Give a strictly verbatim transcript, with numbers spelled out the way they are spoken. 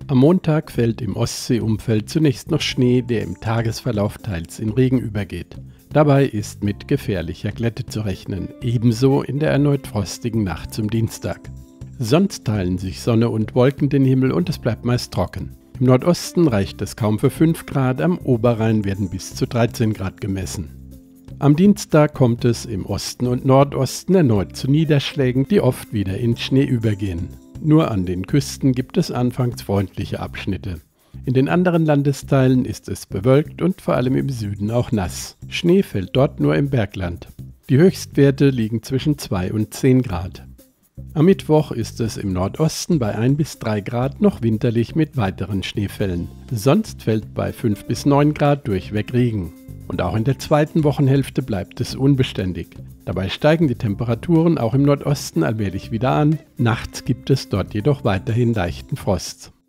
Am Montag fällt im Ostseeumfeld zunächst noch Schnee, der im Tagesverlauf teils in Regen übergeht. Dabei ist mit gefährlicher Glätte zu rechnen, ebenso in der erneut frostigen Nacht zum Dienstag. Sonst teilen sich Sonne und Wolken den Himmel und es bleibt meist trocken. Im Nordosten reicht es kaum für fünf Grad, am Oberrhein werden bis zu dreizehn Grad gemessen. Am Dienstag kommt es im Osten und Nordosten erneut zu Niederschlägen, die oft wieder in Schnee übergehen. Nur an den Küsten gibt es anfangs freundliche Abschnitte. In den anderen Landesteilen ist es bewölkt und vor allem im Süden auch nass. Schnee fällt dort nur im Bergland. Die Höchstwerte liegen zwischen zwei und zehn Grad. Am Mittwoch ist es im Nordosten bei ein bis drei Grad noch winterlich mit weiteren Schneefällen. Sonst fällt bei fünf bis neun Grad durchweg Regen. Und auch in der zweiten Wochenhälfte bleibt es unbeständig. Dabei steigen die Temperaturen auch im Nordosten allmählich wieder an. Nachts gibt es dort jedoch weiterhin leichten Frost.